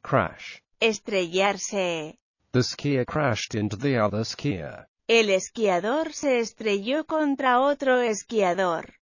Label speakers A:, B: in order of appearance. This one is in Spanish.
A: Crash.
B: Estrellarse.
A: The skier crashed into the other skier.
B: El esquiador se estrelló contra otro esquiador.